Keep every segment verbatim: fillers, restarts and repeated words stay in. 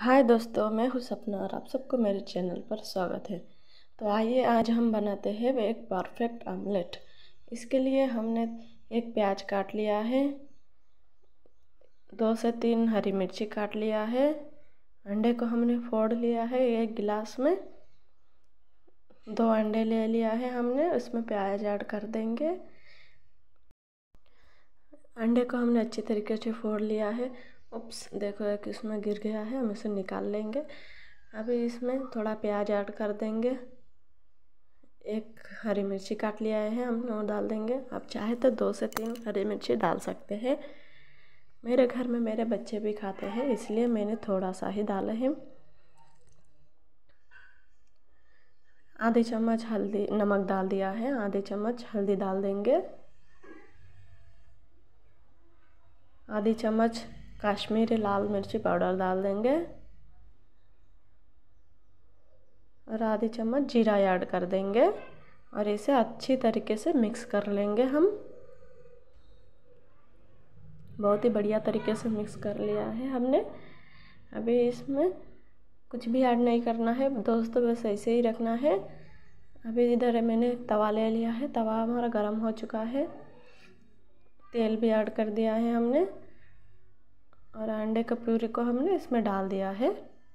हाय दोस्तों, मैं हूँ सपना और आप सबको मेरे चैनल पर स्वागत है। तो आइए आज हम बनाते हैं एक परफेक्ट आमलेट। इसके लिए हमने एक प्याज काट लिया है, दो से तीन हरी मिर्ची काट लिया है, अंडे को हमने फोड़ लिया है एक गिलास में, दो अंडे ले लिया है हमने, उसमें प्याज ऐड कर देंगे। अंडे को हमने अच्छी तरीके से फोड़ लिया है। उप्स, देखो कि इसमें गिर गया है, हम इसे निकाल लेंगे। अभी इसमें थोड़ा प्याज ऐड कर देंगे, एक हरी मिर्ची काट लिया है हम वो डाल देंगे। आप चाहे तो दो से तीन हरी मिर्ची डाल सकते हैं। मेरे घर में मेरे बच्चे भी खाते हैं, इसलिए मैंने थोड़ा सा ही डाला है। आधी चम्मच हल्दी नमक डाल दिया है, आधी चम्मच हल्दी डाल देंगे, आधी चम्मच कश्मीरी लाल मिर्ची पाउडर डाल देंगे और आधी चम्मच जीरा ऐड कर देंगे और इसे अच्छी तरीके से मिक्स कर लेंगे हम। बहुत ही बढ़िया तरीके से मिक्स कर लिया है हमने। अभी इसमें कुछ भी ऐड नहीं करना है दोस्तों, बस ऐसे ही रखना है। अभी इधर मैंने तवा ले लिया है, तवा हमारा गर्म हो चुका है, तेल भी ऐड कर दिया है हमने और अंडे का प्यूरी को हमने इसमें डाल दिया है।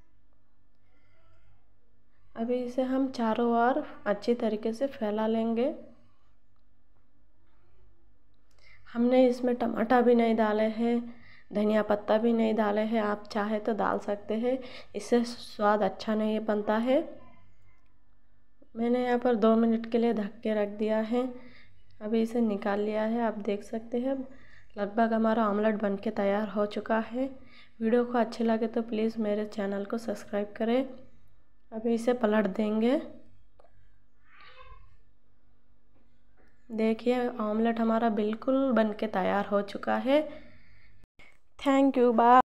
अभी इसे हम चारों ओर अच्छी तरीके से फैला लेंगे। हमने इसमें टमाटर भी नहीं डाले हैं, धनिया पत्ता भी नहीं डाले हैं, आप चाहे तो डाल सकते हैं, इससे स्वाद अच्छा नहीं बनता है। मैंने यहाँ पर दो मिनट के लिए ढक के रख दिया है। अभी इसे निकाल लिया है, आप देख सकते हैं लगभग हमारा ऑमलेट बनके तैयार हो चुका है। वीडियो को अच्छे लगे तो प्लीज़ मेरे चैनल को सब्सक्राइब करें। अभी इसे पलट देंगे। देखिए ऑमलेट हमारा बिल्कुल बनके तैयार हो चुका है। Thank you, bye.